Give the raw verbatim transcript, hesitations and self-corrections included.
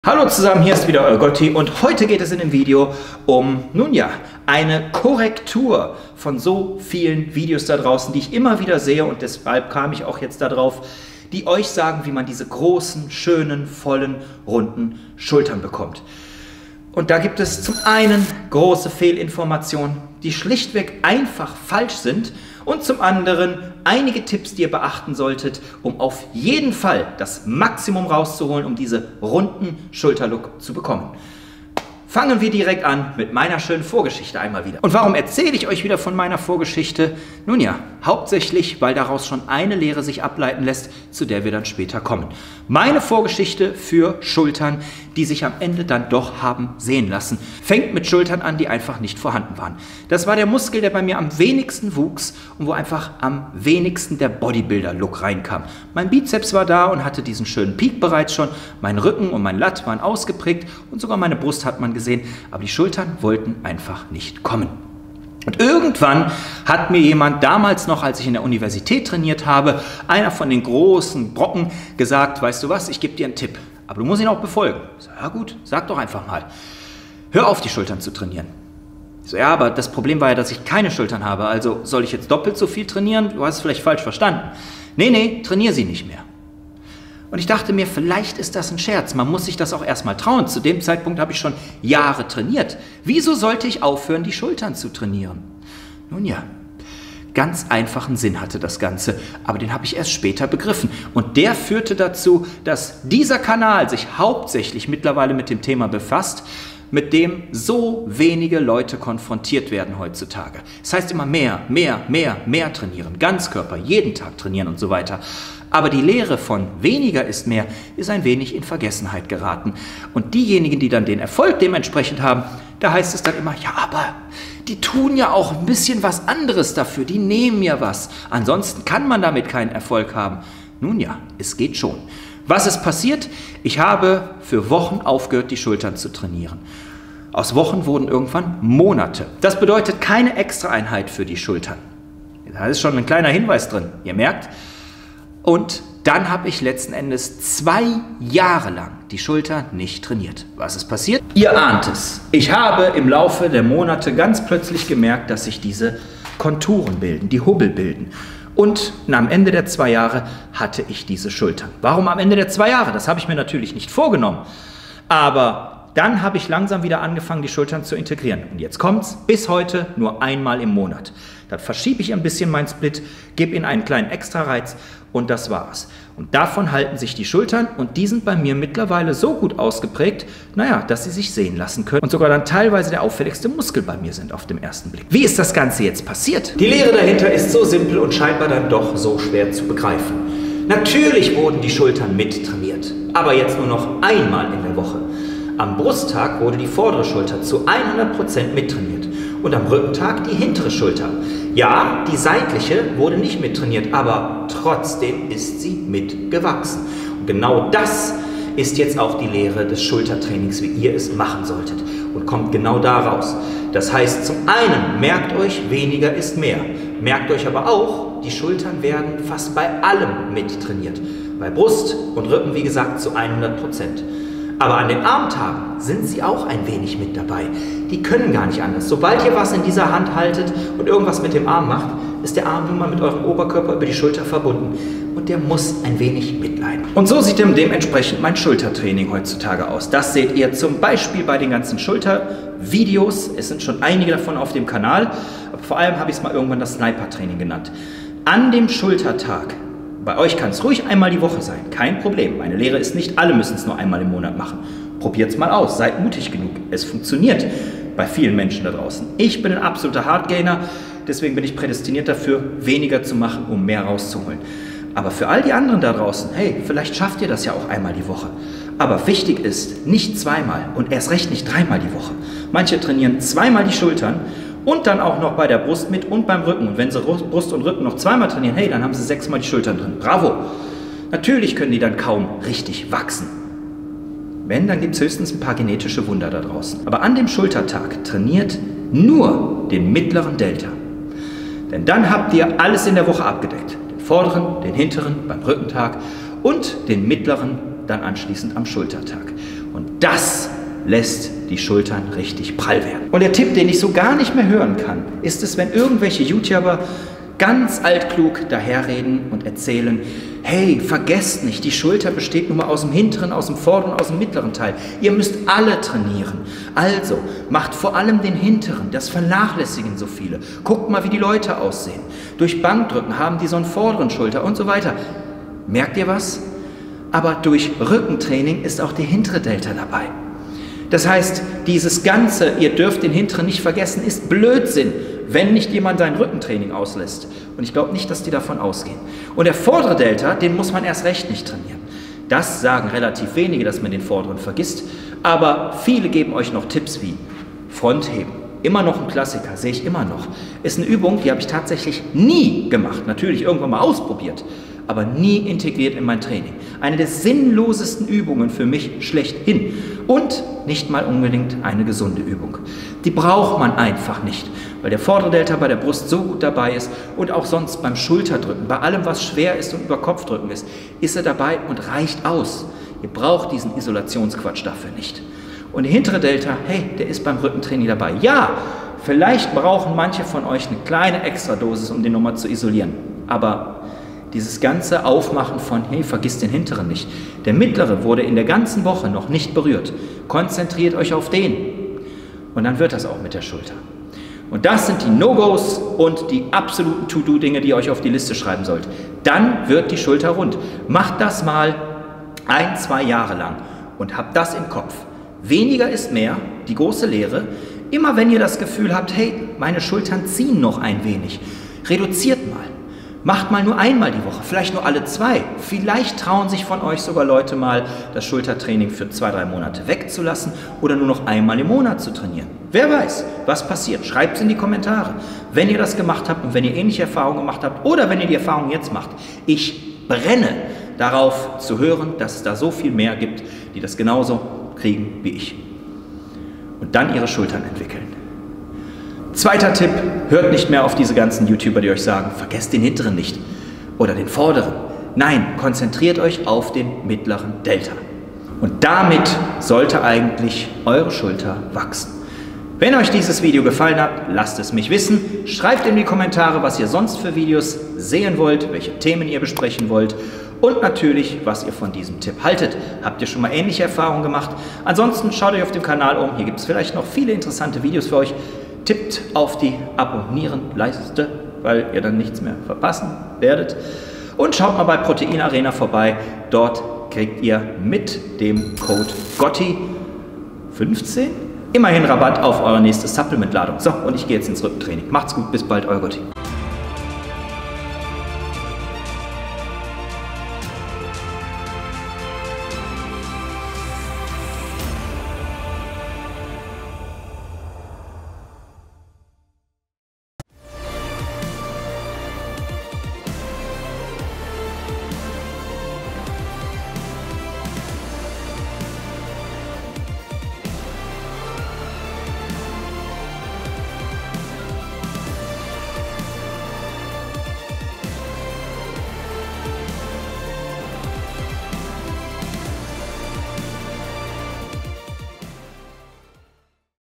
Hallo zusammen, hier ist wieder euer Gotti und heute geht es in dem Video um, nun ja, eine Korrektur von so vielen Videos da draußen, die ich immer wieder sehe und deshalb kam ich auch jetzt darauf, die euch sagen, wie man diese großen, schönen, vollen, runden Schultern bekommt. Und da gibt es zum einen große Fehlinformationen, die schlichtweg einfach falsch sind und zum anderen einige Tipps, die ihr beachten solltet, um auf jeden Fall das Maximum rauszuholen, um diese runden Schulterlook zu bekommen. Fangen wir direkt an mit meiner schönen Vorgeschichte einmal wieder. Und warum erzähle ich euch wieder von meiner Vorgeschichte? Nun ja, hauptsächlich, weil daraus schon eine Lehre sich ableiten lässt, zu der wir dann später kommen. Meine Vorgeschichte für Schultern, die sich am Ende dann doch haben sehen lassen, fängt mit Schultern an, die einfach nicht vorhanden waren. Das war der Muskel, der bei mir am wenigsten wuchs und wo einfach am wenigsten der Bodybuilder-Look reinkam. Mein Bizeps war da und hatte diesen schönen Peak bereits schon, mein Rücken und mein Latt waren ausgeprägt und sogar meine Brust hat man gesehen. Gesehen, aber die Schultern wollten einfach nicht kommen. Und irgendwann hat mir jemand damals noch, als ich in der Universität trainiert habe, einer von den großen Brocken gesagt, weißt du was, ich gebe dir einen Tipp, aber du musst ihn auch befolgen. Ich so, ja gut, sag doch einfach mal. Hör auf, die Schultern zu trainieren. Ich so, ja, aber das Problem war ja, dass ich keine Schultern habe, also soll ich jetzt doppelt so viel trainieren? Du hast es vielleicht falsch verstanden. Nee, nee, trainier sie nicht mehr. Und ich dachte mir, vielleicht ist das ein Scherz. Man muss sich das auch erstmal trauen. Zu dem Zeitpunkt habe ich schon Jahre trainiert. Wieso sollte ich aufhören, die Schultern zu trainieren? Nun ja, ganz einfachen Sinn hatte das Ganze. Aber den habe ich erst später begriffen. Und der führte dazu, dass dieser Kanal sich hauptsächlich mittlerweile mit dem Thema befasst, mit dem so wenige Leute konfrontiert werden heutzutage. Das heißt immer mehr, mehr, mehr, mehr trainieren. Ganzkörper, jeden Tag trainieren und so weiter. Aber die Lehre von weniger ist mehr, ist ein wenig in Vergessenheit geraten. Und diejenigen, die dann den Erfolg dementsprechend haben, da heißt es dann immer, ja, aber die tun ja auch ein bisschen was anderes dafür, die nehmen ja was. Ansonsten kann man damit keinen Erfolg haben. Nun ja, es geht schon. Was ist passiert? Ich habe für Wochen aufgehört, die Schultern zu trainieren. Aus Wochen wurden irgendwann Monate. Das bedeutet keine Extraeinheit für die Schultern. Da ist schon ein kleiner Hinweis drin, ihr merkt. Und dann habe ich letzten Endes zwei Jahre lang die Schulter nicht trainiert. Was ist passiert? Ihr ahnt es. Ich habe im Laufe der Monate ganz plötzlich gemerkt, dass sich diese Konturen bilden, die Hubbel bilden. Und am Ende der zwei Jahre hatte ich diese Schultern. Warum am Ende der zwei Jahre? Das habe ich mir natürlich nicht vorgenommen. Aber dann habe ich langsam wieder angefangen, die Schultern zu integrieren. Und jetzt kommt's, bis heute nur einmal im Monat. Dann verschiebe ich ein bisschen meinen Split, gebe ihnen einen kleinen Extrareiz und das war's. Und davon halten sich die Schultern und die sind bei mir mittlerweile so gut ausgeprägt, naja, dass sie sich sehen lassen können und sogar dann teilweise der auffälligste Muskel bei mir sind auf dem ersten Blick. Wie ist das Ganze jetzt passiert? Die Lehre dahinter ist so simpel und scheinbar dann doch so schwer zu begreifen. Natürlich wurden die Schultern mittrainiert, aber jetzt nur noch einmal in der Woche. Am Brusttag wurde die vordere Schulter zu hundert Prozent mittrainiert und am Rückentag die hintere Schulter. Ja, die seitliche wurde nicht mittrainiert, aber trotzdem ist sie mitgewachsen. Und genau das ist jetzt auch die Lehre des Schultertrainings, wie ihr es machen solltet und kommt genau daraus. Das heißt, zum einen merkt euch, weniger ist mehr. Merkt euch aber auch, die Schultern werden fast bei allem mittrainiert. Bei Brust und Rücken, wie gesagt, zu hundert Prozent. Aber an den Armtagen sind sie auch ein wenig mit dabei. Die können gar nicht anders. Sobald ihr was in dieser Hand haltet und irgendwas mit dem Arm macht, ist der Arm nun mal mit eurem Oberkörper über die Schulter verbunden. Und der muss ein wenig mitleiden. Und so sieht dementsprechend mein Schultertraining heutzutage aus. Das seht ihr zum Beispiel bei den ganzen Schultervideos. Es sind schon einige davon auf dem Kanal. Aber vor allem habe ich es mal irgendwann das Sniper-Training genannt. An dem Schultertag. Bei euch kann es ruhig einmal die Woche sein, kein Problem. Meine Lehre ist nicht, alle müssen es nur einmal im Monat machen. Probiert es mal aus, seid mutig genug. Es funktioniert bei vielen Menschen da draußen. Ich bin ein absoluter Hardgainer, deswegen bin ich prädestiniert dafür, weniger zu machen, um mehr rauszuholen. Aber für all die anderen da draußen, hey, vielleicht schafft ihr das ja auch einmal die Woche. Aber wichtig ist, nicht zweimal und erst recht nicht dreimal die Woche. Manche trainieren zweimal die Schultern und dann auch noch bei der Brust mit und beim Rücken. Und wenn sie Brust und Rücken noch zweimal trainieren, hey, dann haben sie sechsmal die Schultern drin. Bravo! Natürlich können die dann kaum richtig wachsen. Wenn, dann gibt es höchstens ein paar genetische Wunder da draußen. Aber an dem Schultertag trainiert nur den mittleren Delta. Denn dann habt ihr alles in der Woche abgedeckt. Den vorderen, den hinteren beim Rückentag und den mittleren dann anschließend am Schultertag. Und das lässt die Schultern richtig prall werden. Und der Tipp, den ich so gar nicht mehr hören kann, ist es, wenn irgendwelche YouTuber ganz altklug daherreden und erzählen, hey, vergesst nicht, die Schulter besteht nun mal aus dem hinteren, aus dem vorderen, aus dem mittleren Teil. Ihr müsst alle trainieren. Also, macht vor allem den hinteren, das vernachlässigen so viele. Guckt mal, wie die Leute aussehen. Durch Bankdrücken haben die so einen vorderen Schulter und so weiter. Merkt ihr was? Aber durch Rückentraining ist auch die hintere Delta dabei. Das heißt, dieses Ganze, ihr dürft den hinteren nicht vergessen, ist Blödsinn, wenn nicht jemand sein Rückentraining auslässt. Und ich glaube nicht, dass die davon ausgehen. Und der vordere Delta, den muss man erst recht nicht trainieren. Das sagen relativ wenige, dass man den vorderen vergisst. Aber viele geben euch noch Tipps wie Frontheben. Immer noch ein Klassiker, sehe ich immer noch. Ist eine Übung, die habe ich tatsächlich nie gemacht. Natürlich irgendwann mal ausprobiert, aber nie integriert in mein Training. Eine der sinnlosesten Übungen für mich schlechthin. Und nicht mal unbedingt eine gesunde Übung. Die braucht man einfach nicht, weil der vordere Delta bei der Brust so gut dabei ist und auch sonst beim Schulterdrücken, bei allem, was schwer ist und über Kopfdrücken ist, ist er dabei und reicht aus. Ihr braucht diesen Isolationsquatsch dafür nicht. Und der hintere Delta, hey, der ist beim Rückentraining dabei. Ja, vielleicht brauchen manche von euch eine kleine Extradosis, um den nochmal zu isolieren. Aber dieses ganze Aufmachen von, hey, vergiss den hinteren nicht. Der mittlere wurde in der ganzen Woche noch nicht berührt. Konzentriert euch auf den. Und dann wird das auch mit der Schulter. Und das sind die No-Gos und die absoluten To-Do-Dinge, die ihr euch auf die Liste schreiben sollt. Dann wird die Schulter rund. Macht das mal ein, zwei Jahre lang und habt das im Kopf. Weniger ist mehr, die große Lehre. Immer wenn ihr das Gefühl habt, hey, meine Schultern ziehen noch ein wenig, reduziert mal. Macht mal nur einmal die Woche, vielleicht nur alle zwei. Vielleicht trauen sich von euch sogar Leute mal, das Schultertraining für zwei, drei Monate wegzulassen oder nur noch einmal im Monat zu trainieren. Wer weiß, was passiert? Schreibt es in die Kommentare, wenn ihr das gemacht habt und wenn ihr ähnliche Erfahrungen gemacht habt oder wenn ihr die Erfahrungen jetzt macht. Ich brenne darauf zu hören, dass es da so viel mehr gibt, die das genauso kriegen wie ich. Und dann ihre Schultern entwickeln. Zweiter Tipp, hört nicht mehr auf diese ganzen YouTuber, die euch sagen, vergesst den hinteren nicht oder den vorderen. Nein, konzentriert euch auf den mittleren Delta. Und damit sollte eigentlich eure Schulter wachsen. Wenn euch dieses Video gefallen hat, lasst es mich wissen. Schreibt in die Kommentare, was ihr sonst für Videos sehen wollt, welche Themen ihr besprechen wollt und natürlich, was ihr von diesem Tipp haltet. Habt ihr schon mal ähnliche Erfahrungen gemacht? Ansonsten schaut euch auf dem Kanal um. Hier gibt es vielleicht noch viele interessante Videos für euch. Tippt auf die Abonnieren-Leiste, weil ihr dann nichts mehr verpassen werdet. Und schaut mal bei Protein Arena vorbei. Dort kriegt ihr mit dem Code Gotti fünfzehn immerhin Rabatt auf eure nächste Supplement-Ladung. So, und ich gehe jetzt ins Rückentraining. Macht's gut, bis bald, euer Gotti.